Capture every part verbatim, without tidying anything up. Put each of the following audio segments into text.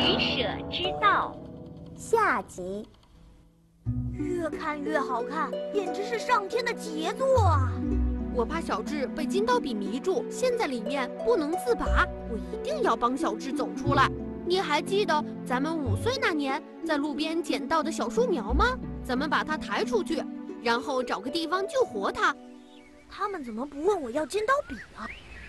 取舍之道》 下集。 越看越好看，简直是上天的杰作啊！ 我怕小智被金刀比迷住，陷在里面不能自拔。我一定要帮小智走出来。你还记得咱们五岁那年在路边捡到的小树苗吗？咱们把它抬出去，然后找个地方救活它。 他们怎么不问我要尖刀笔啊？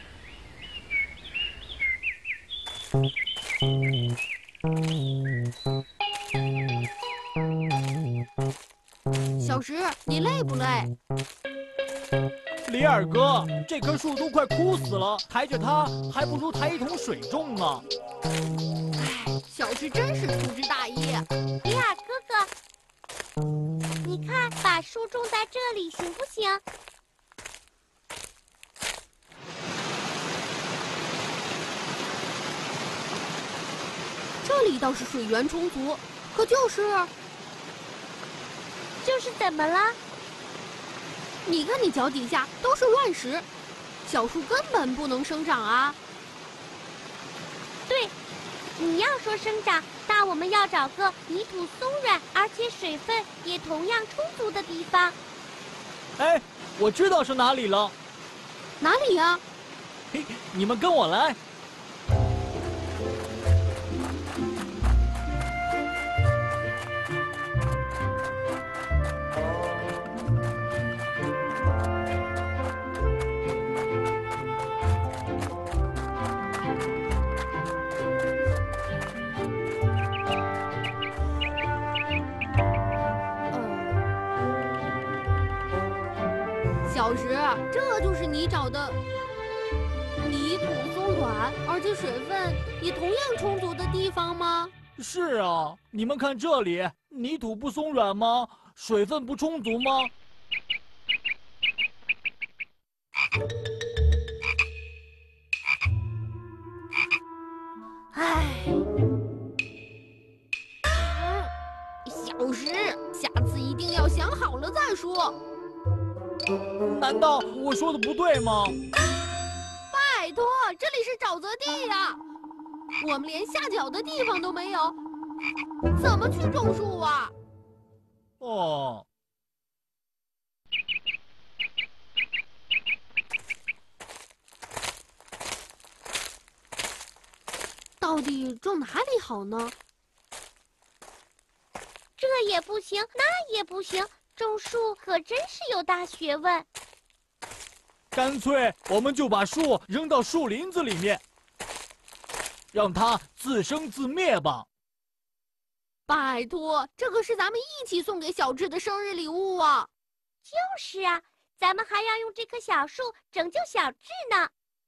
小石，你累不累？ 里尔哥，这棵树都快枯死了，抬着它还不如抬一桶水重呢。 唉，小智真是粗枝大叶。 里尔哥哥，你看，把树种在这里行不行？ 这里倒是水源充足，可就是就是怎么了？ 你看你脚底下都是乱石，小树根本不能生长啊。 对，你要说生长，那我们要找个泥土松软，而且水分也同样充足的地方。 哎，我知道是哪里了。 哪里呀？ 嘿，你们跟我来。 小石，这就是你找的泥土松软，而且水分也同样充足的地方吗？ 是啊，你们看这里，泥土不松软吗？水分不充足吗？ 唉，小石，下次一定要想好了再说。 难道我说的不对吗？ 拜托，这里是沼泽地呀，我们连下脚的地方都没有，怎么去种树啊？ 哦。 到底种哪里好呢？ 这也不行，那也不行。种树可真是有大学问。 干脆我们就把树扔到树林子里面，让它自生自灭吧。 拜托，这可是咱们一起送给小智的生日礼物啊！ 就是啊，咱们还要用这棵小树拯救小智呢。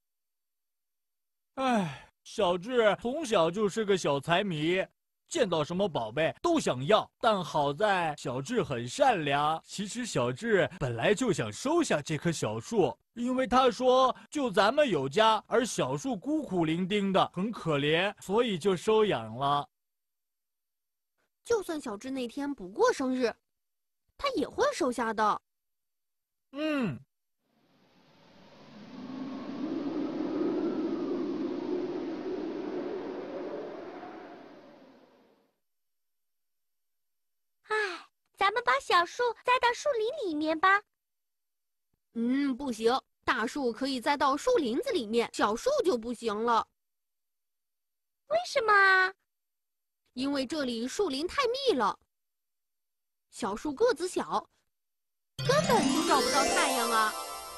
唉，小智从小就是个小财迷。见到什么宝贝都想要，但好在小智很善良。其实小智本来就想收下这棵小树，因为他说就咱们有家，而小树孤苦伶仃的，很可怜，所以就收养了。 就算小智那天不过生日，他也会收下的。 嗯。 咱们把小树栽到树林里面吧。 嗯，不行，大树可以栽到树林子里面，小树就不行了。 为什么啊？ 因为这里树林太密了，小树个子小，根本就照不到太阳啊。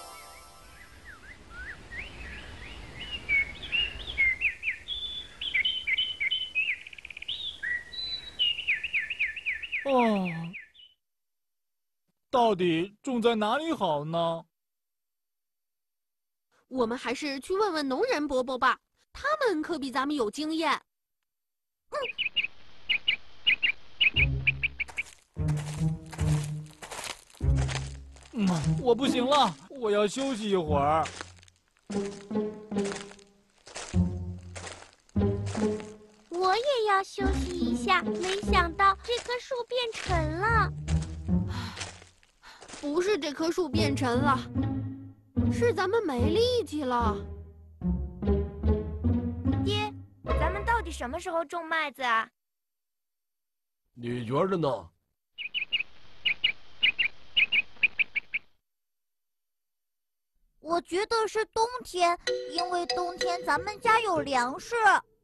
哦。到底种在哪里好呢？ 我们还是去问问农人伯伯吧，他们可比咱们有经验。 嗯，我不行了，我要休息一会儿。 我也要休息一下，没想到这棵树变沉了。 不是这棵树变沉了，是咱们没力气了。 爹，咱们到底什么时候种麦子啊？ 你觉得呢？ 我觉得是冬天，因为冬天咱们家有粮食。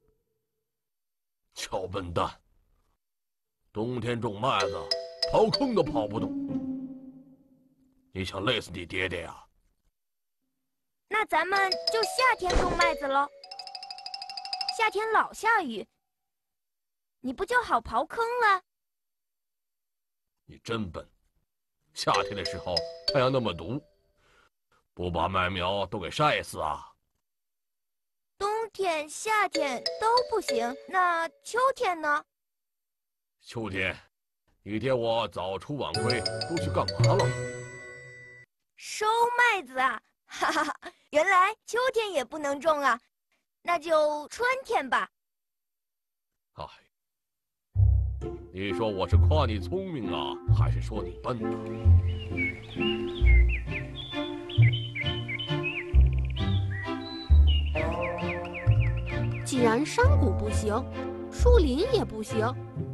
小笨蛋，冬天种麦子，刨坑都刨不动。你想累死你爹爹呀？ 那咱们就夏天种麦子喽。夏天老下雨，你不就好刨坑了？ 你真笨！夏天的时候太阳那么毒，不把麦苗都给晒死啊？ 冬天、夏天都不行，那秋天呢？ 秋天，你爹我早出晚归，都去干嘛了？ 收麦子啊！哈哈哈，原来秋天也不能种啊，那就春天吧。 哎，你说我是夸你聪明啊，还是说你笨呢？ 既然山谷不行，树林也不行，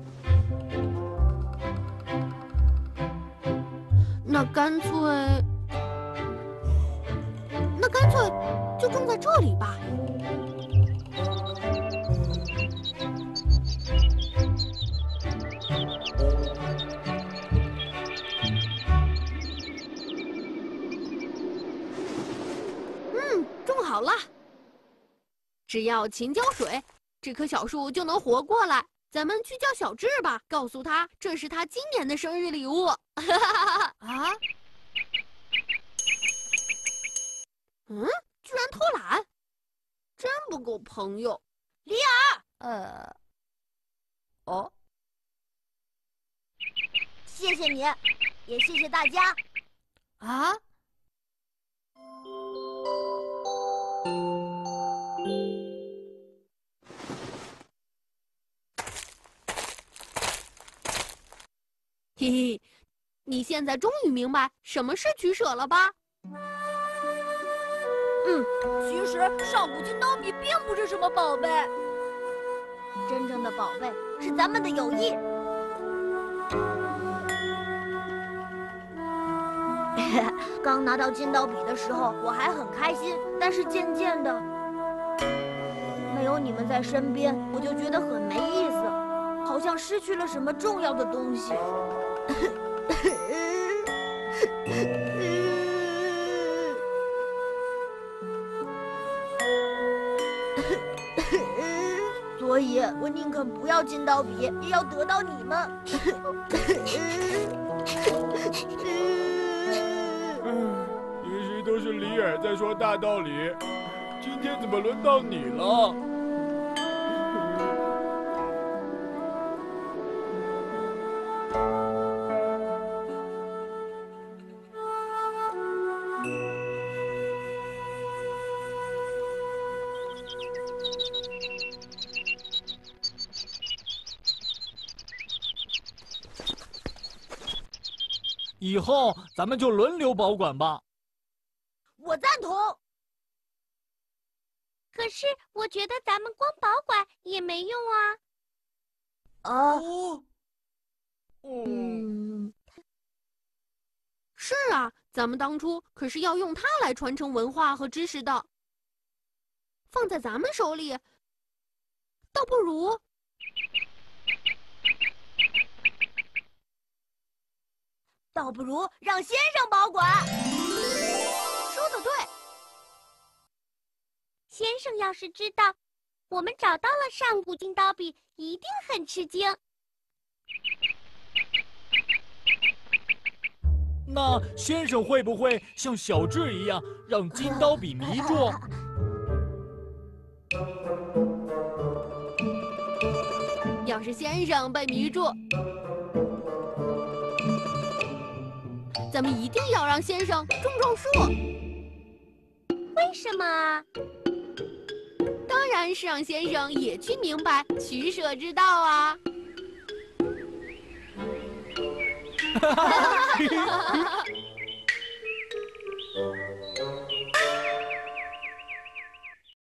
那干脆，那干脆就种在这里吧。嗯，种好了。只要勤浇水，这棵小树就能活过来。咱们去叫小智吧，告诉他这是他今年的生日礼物。啊？嗯，居然偷懒，真不够朋友。 里尔， 呃，哦， 谢谢你，也谢谢大家。 啊？ 嘿嘿，你现在终于明白什么是取舍了吧？ 嗯，其实上古金刀笔并不是什么宝贝，真正的宝贝是咱们的友谊。刚拿到金刀笔的时候，我还很开心，但是渐渐的，没有你们在身边，我就觉得很没意思，好像失去了什么重要的东西。所以，我宁肯不要金刀笔，也要得到你们。 平时都是里尔在说大道理，今天怎么轮到你了？以后咱们就轮流保管吧。 我赞同。 可是我觉得咱们光保管也没用啊。 哦， 嗯，是啊，咱们当初可是要用它来传承文化和知识的。放在咱们手里，倒不如…… 倒不如让先生保管。 说得对。 先生要是知道我们找到了上古金刀笔，一定很吃惊。 那先生会不会像小智一样让金刀笔迷住？ 要是先生被迷住，咱们一定要让先生种种树。 为什么啊？ 当然是让先生也去明白取舍之道啊！